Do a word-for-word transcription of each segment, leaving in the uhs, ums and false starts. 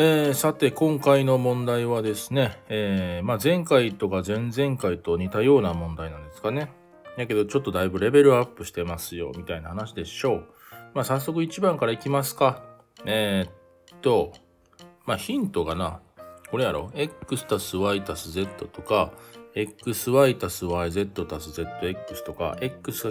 えー、さて今回の問題はですね、えーまあ、前回とか前々回と似たような問題なんですかね。だけどちょっとだいぶレベルアップしてますよみたいな話でしょう。まあ、早速いちばんからいきますか。えー、っと、まあ、ヒントがな、これやろ x たす y たす z とか xy たす yz たす zx とか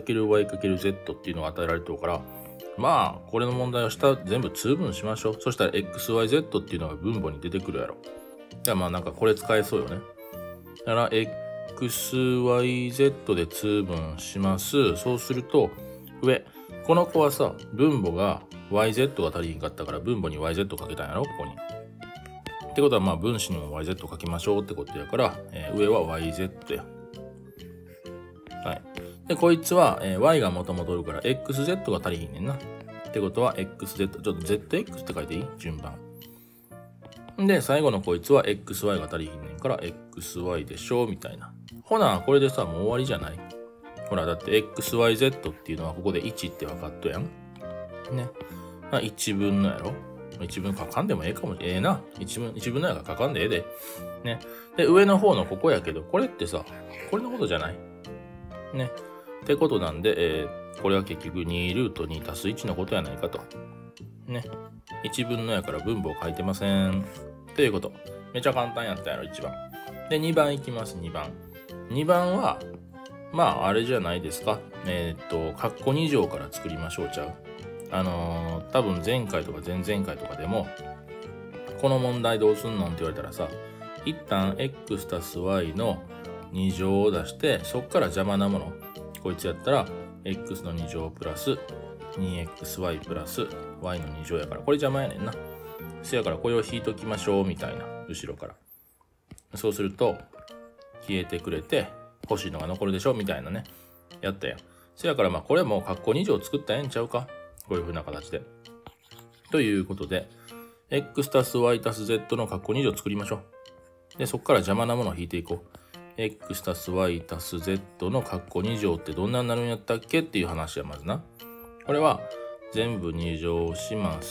x×y×z っていうのが与えられてるから、まあこれの問題を下全部通分しましょう。そしたら エックスワイゼット っていうのが分母に出てくるやろ。じゃあまあなんかこれ使えそうよね。だから エックスワイゼット で通分します。そうすると上この子はさ分母が ワイゼット が足りひんかったから分母に ワイゼット かけたんやろここに。ってことはまあ分子にも ワイゼット かけましょうってことやから、えー、上は ワイゼット や。はい。で、こいつは、えー、y がもともとおるから エックスゼット が足りひんねんな。ってことは エックスゼット、ちょっと ゼットエックス って書いていい順番。で、最後のこいつは エックスワイ が足りひんねんから エックスワイ でしょみたいな。ほな、これでさ、もう終わりじゃない？ほら、だって エックスワイゼット っていうのはここでいちって分かっとやん。ね。まあ、いちぶんのやろ？いちぶん書かんでもええかもしれん。ええな。いちぶん、いちぶんのやから書かんでええで。ね。で、上の方のここやけど、これってさ、これのことじゃない？ね。ってことなんで、えー、これは結局にルートにたすいちのことやないかと。ね。いちぶんのやから分母を書いてません。ということ。めちゃ簡単やったやろ、いちばん。で、にばんいきます、にばん。にばんは、まあ、あれじゃないですか。えー、っと、括弧に乗から作りましょうちゃう。あのー、多分前回とか前々回とかでも、この問題どうすんのって言われたらさ、一旦 x たす y のに乗を出して、そっから邪魔なもの。こいつやったら、x のに乗プラス にエックスワイ プラス y のに乗やから、これ邪魔やねんな。せやからこれを引いときましょう、みたいな。後ろから。そうすると、消えてくれて、欲しいのが残るでしょ、みたいなね。やったやん。せやからまあ、これも括弧に乗作ったらええんちゃうか。こういう風な形で。ということで、x たす y たす z の括弧に乗作りましょう。で、そこから邪魔なものを引いていこう。x たす y たす z の括弧に乗ってどんなになるんやったっけっていう話はまずな。これは全部に乗します。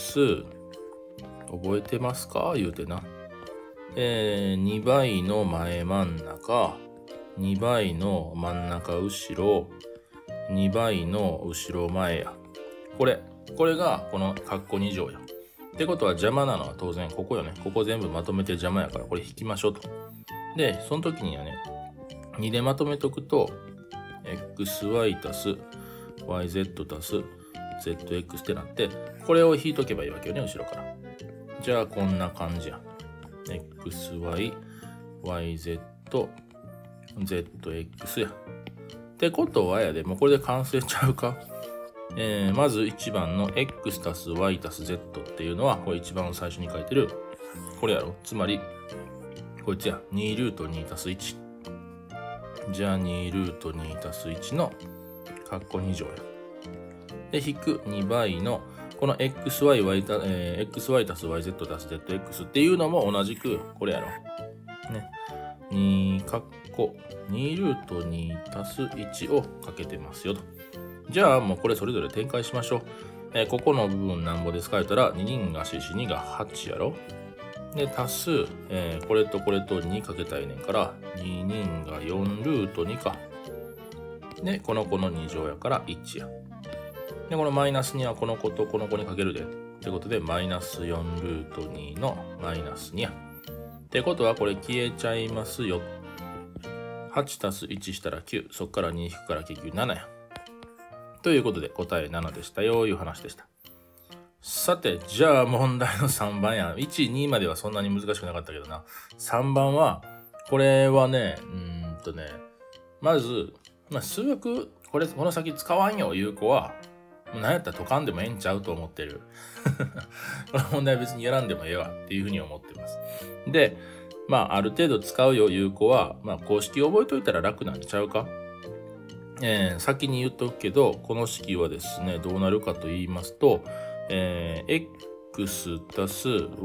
覚えてますか言うてな。えー、にばいの前真ん中、にばいの真ん中後ろ、にばいの後ろ前や。これ、これがこの括弧に乗や。ってことは邪魔なのは当然ここよね。ここ全部まとめて邪魔やからこれ引きましょうと。で、その時にはね、にでまとめとくと エックスワイ たす ワイゼット たす ゼットエックス ってなって、これを引いとけばいいわけよね、後ろから。じゃあこんな感じや。エックスワイ、ワイゼット、ゼットエックス や。ってことはやで、もうこれで完成ちゃうか。えー、まずいちばんの x たす y たす z っていうのは、これ一番最初に書いてる、これやろ。つまり、こいつや。にルートにたすいち。じゃあにルートにたすいちの括弧に乗や。で、引くにばいの、この xy た、えー、xy たす yz たす zx っていうのも同じく、これやろ。ね。に括弧にルートにたすいちをかけてますよと。じゃあもうこれそれぞれ展開しましょう。えー、ここの部分なんぼで使えたらに人がししにがはちやろ。で、足す、えー、これとこれとにかけたいねんから、に人がよんルートにか。で、この子のに乗やからいちや。で、このマイナスにはこの子とこの子にかけるで。ってことで、マイナスよんルートにのマイナスにや。ってことは、これ消えちゃいますよ。はちたすいちしたらきゅう。そっからに引くから結局ななや。ということで、答えななでしたよ、いう話でした。さて、じゃあ問題のさんばんや。いち、にまではそんなに難しくなかったけどな。さんばんは、これはね、うーんとね、まず、まあ、数学、これ、この先使わんよ、いう子は、何やったら解かんでもええんちゃうと思ってる。この問題は別にやらんでもええわっていうふうに思ってます。で、まあ、ある程度使うよ、いう子は、まあ、公式覚えといたら楽なんちゃうか。えー、先に言っとくけど、この式はですね、どうなるかと言いますと、えー、x たす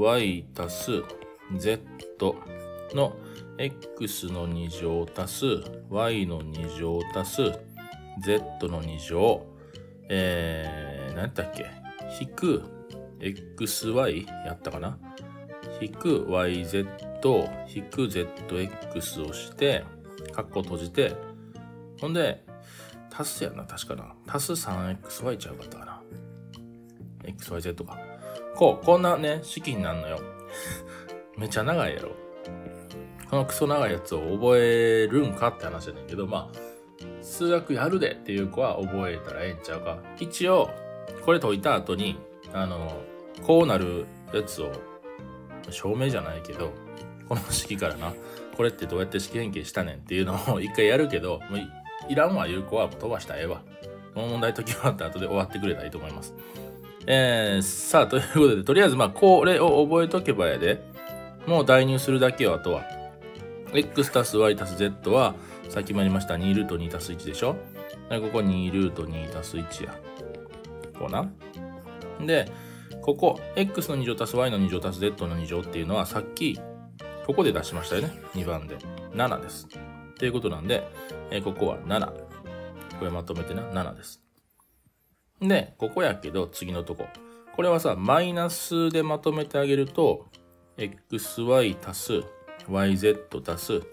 y たす z の x のに乗たす y のに乗たす z のに乗、えー、何やったっけ引く xy やったかな引く ワイゼット 引く ゼットエックス をして、カッコ閉じて、ほんで、足すやな、確かな。足す スリーエックスワイ ちゃうかったかな。エックスワイゼット か。こう、こんなね、式になるのよ。めっちゃ長いやろ。このクソ長いやつを覚えるんかって話やねんけど、まあ、数学やるでっていう子は覚えたらええんちゃうか。一応、これ解いた後に、あの、こうなるやつを、証明じゃないけど、この式からな、これってどうやって式変形したねんっていうのを一回やるけど、もう い, いらんわ言う子は飛ばしたらええわ。この問題解き終わった後で終わってくれたらいいと思います。えー、さあ、ということで、とりあえず、まあ、これを覚えとけばやで、もう代入するだけよ、あとは。x 足す y 足す z は、さっきもやりましたにルートに足すいちでしょ。ここにルートに足すいちや。こうな。で、ここ、x のに乗足す y のに乗足す z のに乗っていうのは、さっき、ここで出しましたよね。にばんで。ななです。っていうことなんで、えー、ここはなな。これまとめてな、ななです。で、ここやけど、次のとこ。これはさ、マイナスでまとめてあげると、xy 足す yz 足す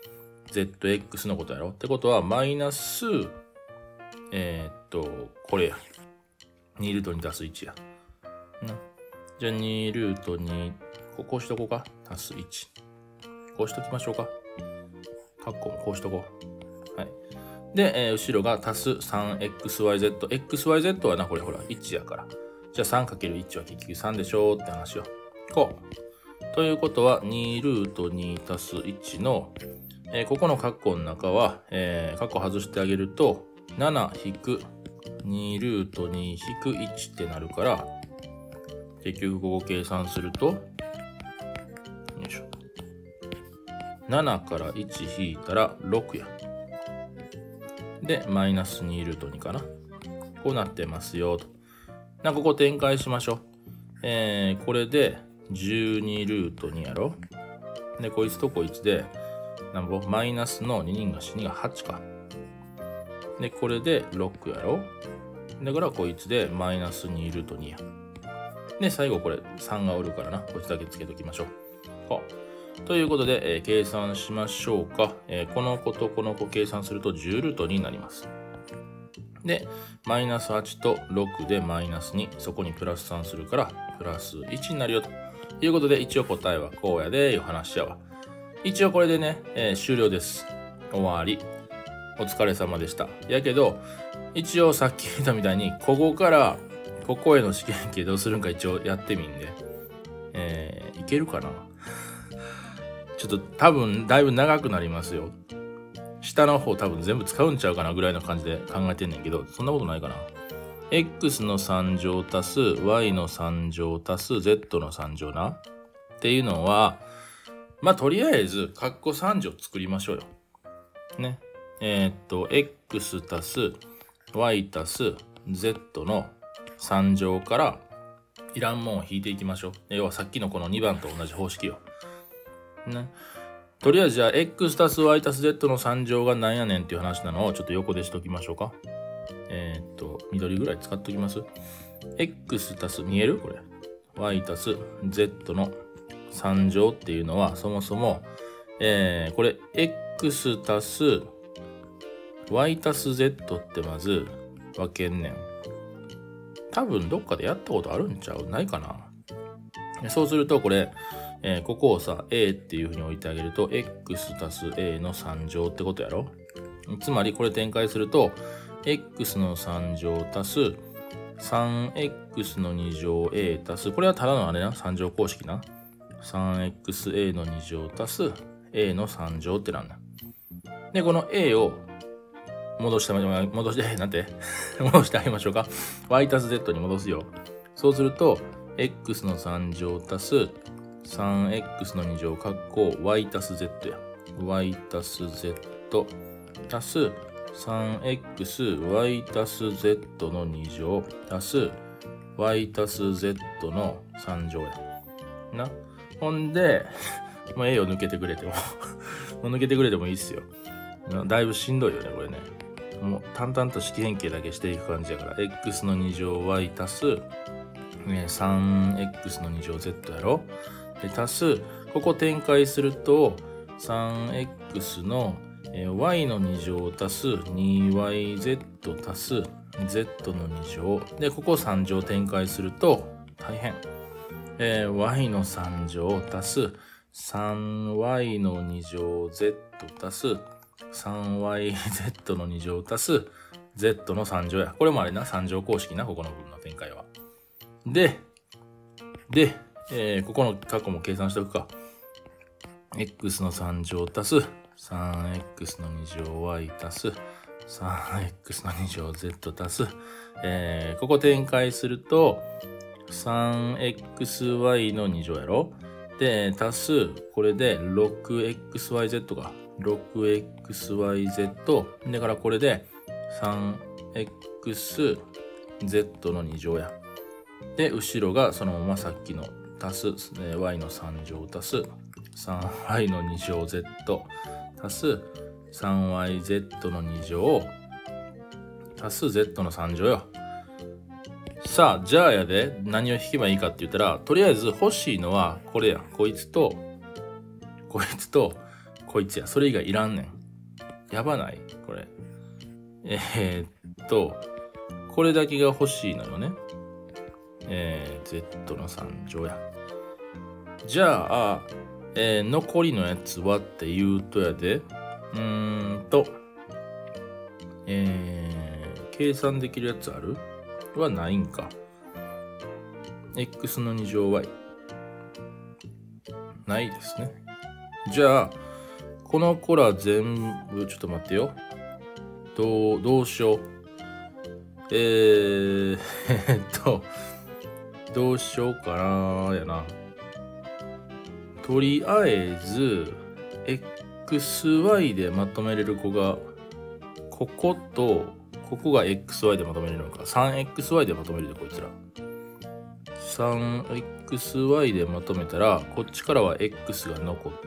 zx のことやろ。ってことは、マイナス、えー、っと、これや。にルートに足すいちや。なじゃあにルートに、ここうしとこうか。足すいち。こうしときましょうか。カッコもこうしとこう。はい。で、えー、後ろが足す スリーエックスワイゼット。エックスワイゼット はな、これほら、いちやから。じゃあ さんかけるいち は結局さんでしょって話よ。こう。ということは、にルートに足すいちの、えー、ここのカッコの中は、えー、カッコ外してあげると、なな引くにルートに引くいちってなるから、結局ここ計算すると、よいしょ。ななからいち引いたらろくや。で、マイナスにルートにかな。こうなってますよと。な、ここ展開しましょう。えー、これでじゅうにルートにやろ。で、こいつとこいつで、なんぼマイナスのに人がしにがはちか。で、これでろくやろ。だからこいつでマイナスにルートにや。で、最後これさんがおるからな。こいつだけつけときましょう。こうということで、えー、計算しましょうか、えー。この子とこの子計算するとじゅうルートになります。で、マイナスはちとろくでマイナスに、そこにプラスさんするから、プラスいちになるよということで、一応答えはこうやで、いう話やわ。一応これでね、えー、終了です。終わり。お疲れ様でした。やけど、一応さっき言ったみたいに、ここから、ここへの試験形どうするんか一応やってみんで。えー、いけるかなちょっと多分だいぶ長くなりますよ。下の方多分全部使うんちゃうかなぐらいの感じで考えてんねんけど、そんなことないかな。x のさん乗足す y のさん乗足す z のさん乗な。っていうのは、まあとりあえず、カッコさん乗作りましょうよ。ね。えー、っと、x 足す y 足す z のさん乗からいらんもんを引いていきましょう。要はさっきのこのにばんと同じ方式よ。ね。とりあえずじゃあ x 足す y 足す z のさん乗がなんやねんっていう話なのをちょっと横でしときましょうか。えー、っと、緑ぐらい使っときます。x 足す、見えるこれ。y 足す z のさん乗っていうのはそもそも、えー、これ x 足す y 足す z ってまず分けんねん。多分どっかでやったことあるんちゃう？ないかな？そうするとこれ、えー、ここをさ a っていう風に置いてあげると x 足す a のさん乗ってことやろ。つまりこれ展開すると x のさん乗足す さんエックス のに乗 a 足す、これはただのあれな、さん乗公式な。さんエックスエー のに乗足す a のさん乗ってなんだ。で、この a を戻して、戻して、なんて戻してあげましょうか。y 足す z に戻すよ。そうすると、x のさん乗足す さんエックス のに乗括弧 y 足す z や。y 足す z 足す さんエックスワイ 足す z のに乗足す y 足す z のさん乗や。な。ほんで、もう a を抜けてくれてももう抜けてくれてもいいっすよ。だいぶしんどいよね、これね。もう淡々と式変形だけしていく感じやから、x のに乗 y 足す、ね、さんエックス のに乗 z やろ。 で足す、ここ展開すると さんエックス の、えー、y のに乗足す にワイゼット 足す z のに乗で、ここさん乗展開すると大変、えー、y のさん乗足す さんワイ のに乗 z 足す さんワイゼット のに乗足す z のさん乗や。これもあれな、さん乗公式な、ここの部分の展開は。で、で、えー、ここの過去も計算しておくか。x のさん乗足す さんエックス のに乗 y 足す さんエックス のに乗 z 足す、えー、ここ展開すると さんエックスワイ のに乗やろ。で、足す、これで ろくエックスワイゼット が ろくエックスワイゼット だからこれで さんエックスゼット のに乗や。で、後ろがそのままさっきの足す、ね、y のさん乗足す さんワイ のに乗 z 足す さんワイゼット のに乗足す z のさん乗よ。さあ、じゃあやで何を引けばいいかって言ったら、とりあえず欲しいのはこれや。こいつと、こいつと、こいつや。それ以外いらんねん。やばないこれ。えー、っと、これだけが欲しいのよね。えー、z のさん乗や。じゃあ、えー、残りのやつはって言うとやで、うーんと、えー、計算できるやつあるはないんか。x のに乗 y。ないですね。じゃあ、この子ら全部、ちょっと待ってよ。どう、どうしよう。えー、えっと、どうしようかなやな。とりあえず、エックスワイ でまとめれる子が、ここと、ここが エックスワイ でまとめれるのか。さんエックスワイ でまとめるで、こいつら。さんエックスワイ でまとめたら、こっちからは X が残って、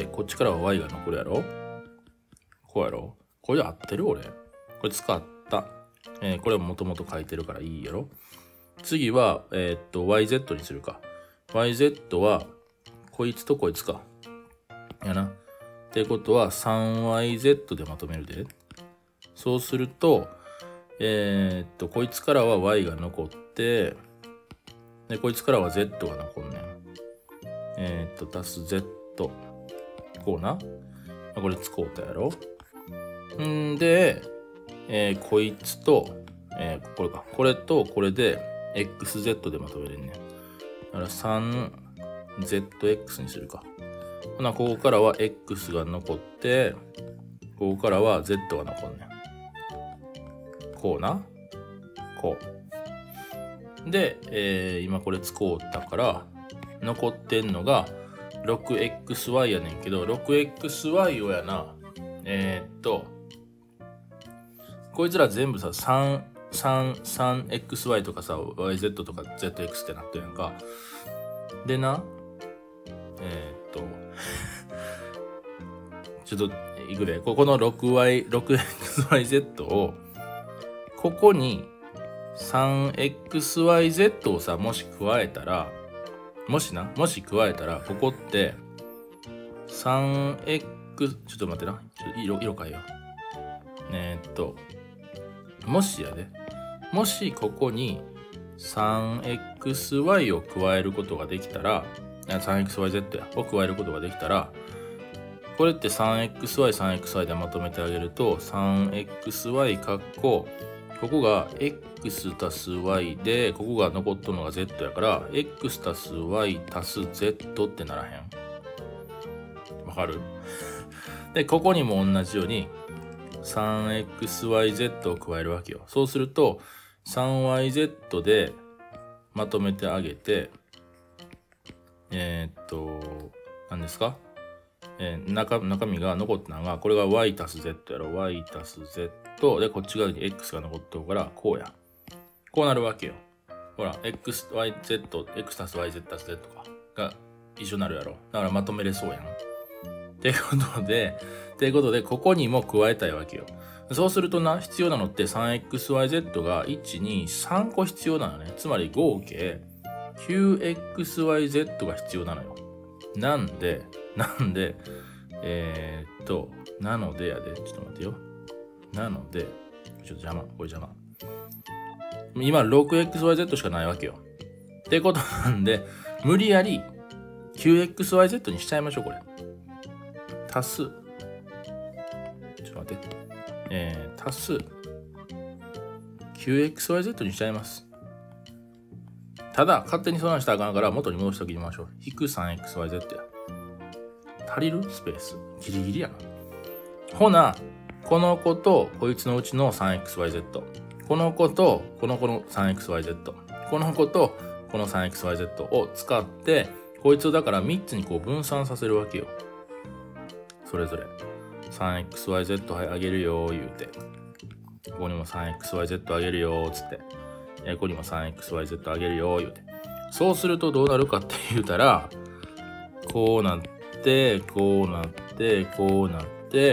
こっちからは Y が残るやろ。こうやろ。これ合ってる俺。これ使った。えー、これもともと書いてるからいいやろ。次は、えー、っと、ワイゼット にするか。ワイゼット は、こいつとこいつか。やな。ってことは さんワイゼット でまとめるで。そうすると、えー、っと、こいつからは Y が残って、で、こいつからは Z が残んねん。えー、っと、足す Z。こうな。これ使うたやろ。んで、えー、こいつと、えー、これか。これとこれで エックスゼット でまとめれんねん。だから さんゼットエックス にするか。ほな、ここからは X が残って、ここからは Z が残んねん。こうな。こう。で、えー、今これ使うたから、残ってんのが ろくエックスワイ やねんけど、ろくエックスワイ をやな、えー、っと、こいつら全部さ、さん、さん、さんエックスワイ とかさ、ワイゼット とか ゼットエックス ってなってるやんか。でな、えー、っと、ちょっと、いくで、ここの ろくワイ、ろくエックスワイゼット を、ここに さんエックスワイゼット をさ、もし加えたら、もしな、もし加えたら、ここって、さんエックス、ちょっと待ってな。ちょっと色、色変えよう。えー、っと、もしやで。もしここに さんエックスワイ を加えることができたら、さんエックスワイゼット や、を加えることができたら、これって さんエックスワイ、さんエックスワイ でまとめてあげると、さんエックスワイ かっこ、ここが X 足す Y で、ここが残っとるのが Z やから、X 足す Y 足す Z ってならへん。わかる？で、ここにも同じように、さんエックスワイゼット を加えるわけよ。そうすると、さんワイゼット でまとめてあげて、えー、っと、何ですか？えー、中, 中身が残ったのが、これが y 足す z やろ。y 足す z で、こっち側に x が残ってるから、こうや。こうなるわけよ。ほら、x、yz、x 足す yz 足す z とかが一緒になるやろ。だからまとめれそうやん。っていうことで、っていうことで、ここにも加えたいわけよ。そうするとな、必要なのって さんエックスワイゼット がいち、に、さんこ必要なのね。つまり合計 きゅうエックスワイゼット が必要なのよ。 なんで、なんで、えー、っと、なのでやで、ちょっと待ってよ。なので、ちょっと邪魔、これ邪魔。今 ろくエックスワイゼット しかないわけよ。ってことなんで、無理やり きゅうエックスワイゼット にしちゃいましょう、これ。足す。ちょっと待って。えー、足す きゅうエックスワイゼット にしちゃいます。ただ、勝手にそんなんしたらあかんから元に戻しておきましょう。引く さんエックスワイゼット や。足りるスペース。ギリギリやな。ほな、この子とこいつのうちの さんエックスワイゼット。この子とこの子の さんエックスワイゼット。この子とこの さんエックスワイゼット を使って、こいつをだからみっつにこう分散させるわけよ。それぞれ。さんエックスワイゼット あげるよ言うて。ここにも さんエックスワイゼット あげるよつって。ここにも さんエックスワイゼット あげるよ言うて。そうするとどうなるかって言うたら、こうなって、こうなって、こうなって、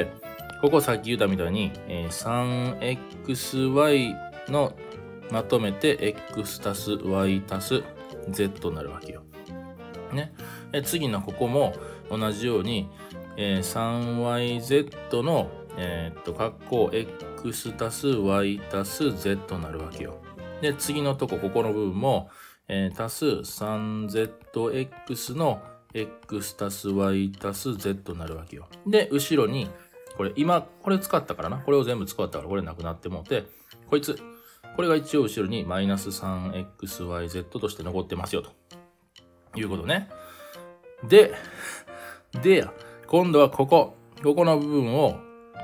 ここさっき言ったみたいに、えー、さんエックスワイ のまとめて X 足す Y 足す Z になるわけよ。ね。え次のここも同じように、えー、さんワイゼット の、えー、っと、括弧 X 足す Y 足す Z になるわけよ。で、次のとこ、ここの部分も、えー、足す さんゼットエックス の X 足す Y 足す Z になるわけよ。で、後ろに、これ今、これ使ったからな。これを全部使ったからこれなくなってもうて、こいつ、これが一応後ろにマイナス さんエックスワイゼット として残ってますよと。いうことね。で、でや、今度はここ、ここの部分を、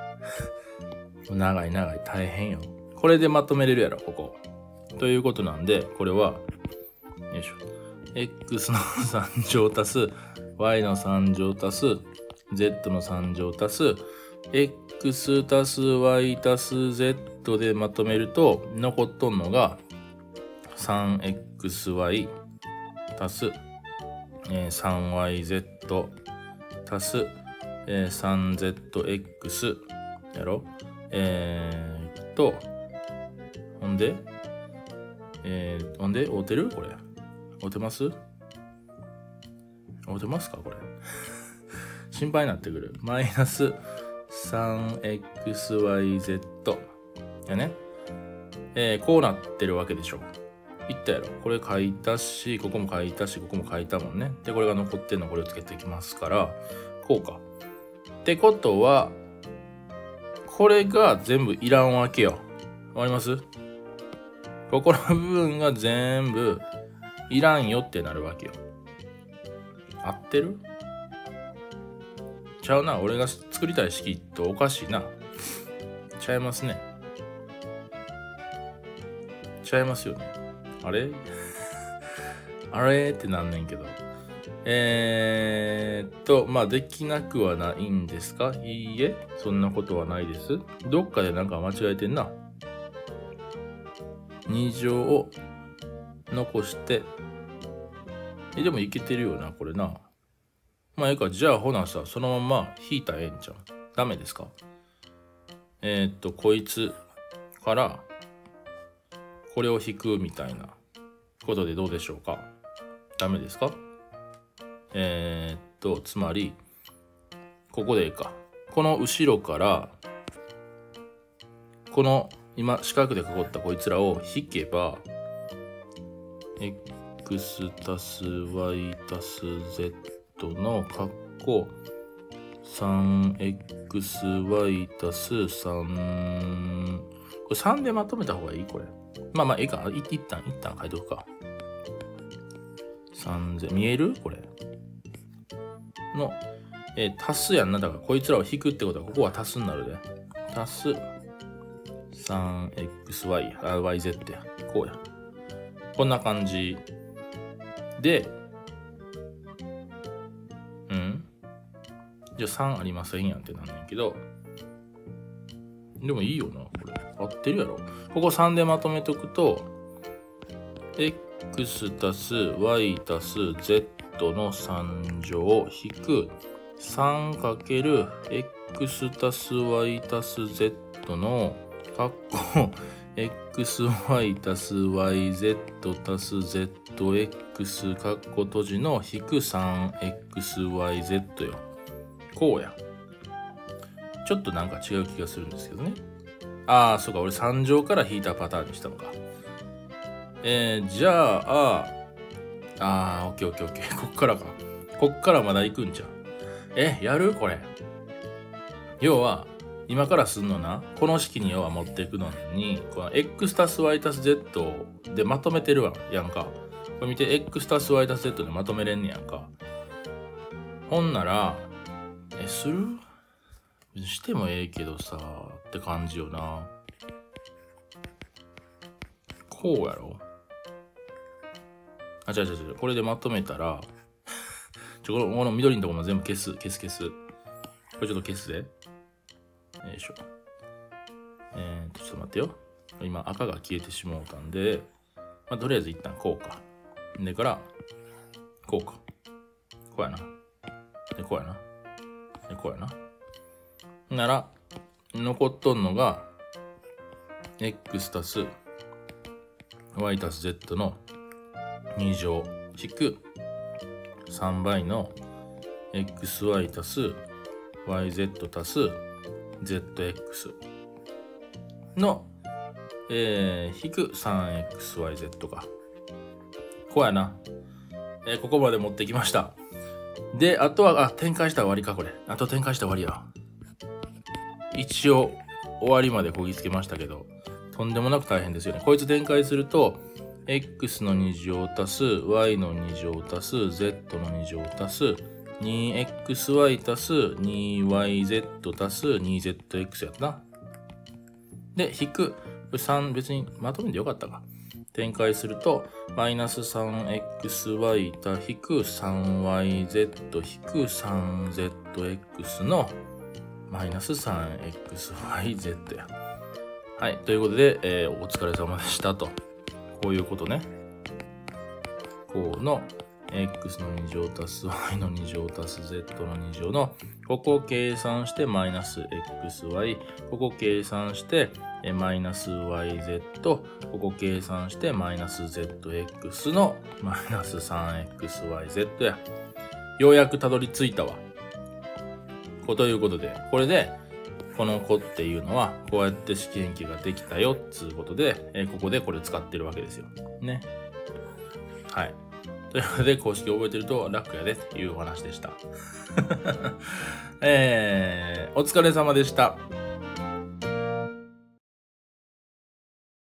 長い長い大変よ。これでまとめれるやろ、ここ。ということなんで、これは、よいしょ。X のさん乗足す、Y のさん乗足す、Z のさん乗足す、X 足す Y 足す Z でまとめると、残っとんのが さんエックスワイ 足す、えー、さんワイゼット 足す、えー、さんゼットエックス やろ。えー、っと、ほんで、えー、ほんで、合うてるこれ。合うてます合うてますかこれ。心配になってくる。マイナス さんエックスワイゼット やね。えー、こうなってるわけでしょ。言ったやろ。これ書いたし、ここも書いたし、ここも書いたもんね。で、これが残ってんのこれをつけていきますから、こうか。ってことは、これが全部いらんわけよ。わかります？ここの部分が全部いらんよってなるわけよ。合ってる？ちゃうな。俺が作りたい式とおかしいな。ちゃいますね。ちゃいますよね。あれあれってなんねんけど。えーっと、まあ、できなくはないんですか？いいえ、そんなことはないです。どっかでなんか間違えてんな。に乗を残して、え、でもいけてるよな、これな。まあ、ええか、じゃあ、ほなさ、そのまま引いたらええんちゃう？ダメですか？えー、っと、こいつから、これを引くみたいなことでどうでしょうか？ダメですか？えー、っと、つまり、ここでいいか。この後ろから、この今四角で囲ったこいつらを引けば、x たす y たす z の括弧 さんエックスワイ たすさん、これさんでまとめた方がいいこれ。まあまあ、いいか。い一旦、一旦書いとくか。さんぜん、見えるこれ。の、えー、足すやんな。だからこいつらを引くってことは、ここは足すになるで。足す さんエックスワイ、あ、ワイゼット や。こうや。こんな感じ。で、うん。じゃあさんありませんやんってなんねんけど。でもいいよな、これ。合ってるやろ。ここさんでまとめとくと、x たす y たす z のさん乗引く さんかける x たす y たす z の括弧 xy たす yz たす zx かっこ閉じの引く スリーエックスワイゼット よ。こうや。ちょっとなんか違う気がするんですけどね。ああ、そうか。俺さん乗から引いたパターンにしたのか。えー、じゃあ、ああー、オッケーオッケーオッケー。こっからか。こっからまだ行くんじゃん。え、やるこれ。要は、今からすんのな、この式に要は持っていくのに、この x たす y たす z でまとめてるわやんか。これ見て、x たす y たす z でまとめれんねやんか。ほんなら、え、するしてもええけどさ、って感じよな。こうやろ。あ、違う違う違う。これでまとめたら、ちょ、この、この緑のところも全部消す、消す消す。これちょっと消すで。よいしょ。えーと、ちょっと待ってよ。今赤が消えてしまったんで、まあ、とりあえず一旦こうか。でから、こうか。こうやな。で、こうやな。で、こうやな。なら、残っとんのが、x たす y たす z のに乗引くさんばいの xy たす yz たす zx の、えー、引く スリーエックスワイゼット か。こうやな。えー、ここまで持ってきました。で、あとは、あ、展開したら終わりか、これ。あと展開したら終わりや。一応、終わりまでこぎつけましたけど、とんでもなく大変ですよね。こいつ展開すると、x のに乗足す y のに乗足す z のに乗足す にエックスワイ 足す にワイゼット 足す にゼットエックス やったな。で、引く。さん、別にまとめてよかったか。展開すると、マイナス スリーエックスワイ た引く スリーワイゼット 引く スリーゼットエックス のマイナス スリーエックスワイゼット や。はい。ということで、えー、お疲れ様でしたと。こういうことね。こうの x のに乗足す y のに乗足す z のに乗の、ここを計算してマイナス xy、ここ計算してマイナス yz、ここ計算してマイナス zx のマイナス スリーエックスワイゼット や。ようやくたどり着いたわ。こということで、これで、この子っていうのは、こうやって式変形ができたよ、つうことで、えー、ここでこれ使ってるわけですよ。ね。はい。ということで、公式覚えてると楽やで、っていうお話でした。えー、お疲れ様でした。